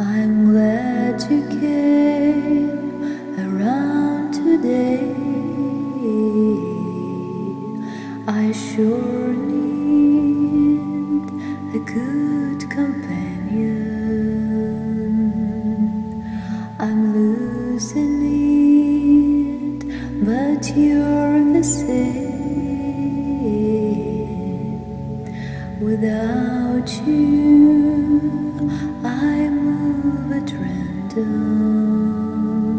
I'm glad you came around today. I sure need a good companion. I'm losing it, but you're the same. Without you, I move at random,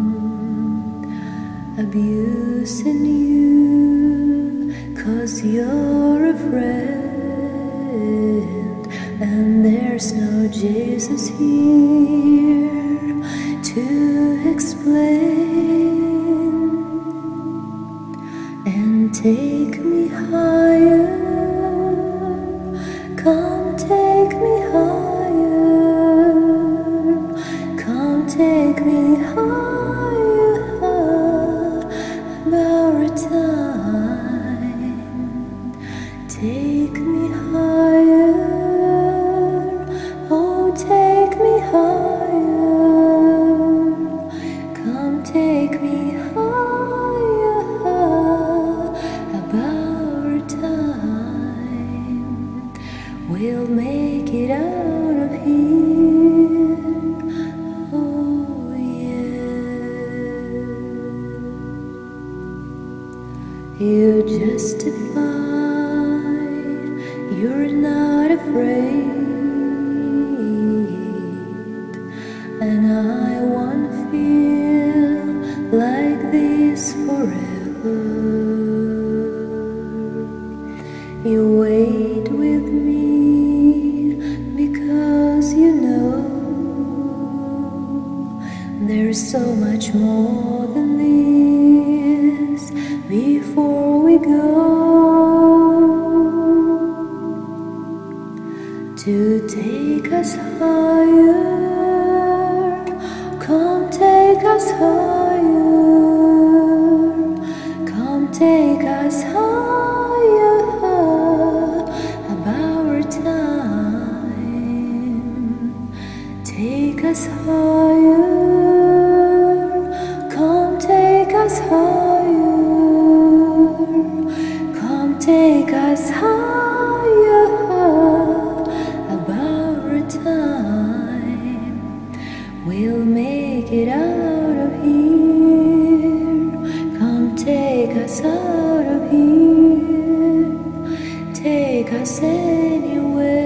abusing you 'cause you're a friend, and there's no Jesus here to explain and take me higher. Come take me higher, come take me higher, about time. Take me higher, oh take me higher, come take me higher, about time. We'll make it out of here, oh yeah. You justify, you're not afraid, and I won't feel like this forever. You wait with me because you know there's so much more than this before we go. To take us higher, come take us higher, come take us higher, about time. Take us higher, come take us higher, come take us higher, about time. We'll make it out of here. Come take us out of here. Take us anywhere.